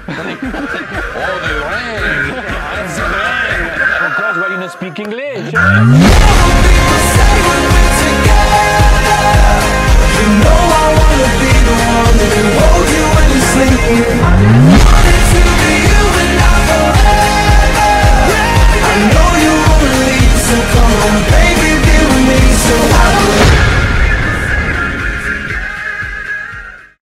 Oh, the rain. Of course, why you not speak English?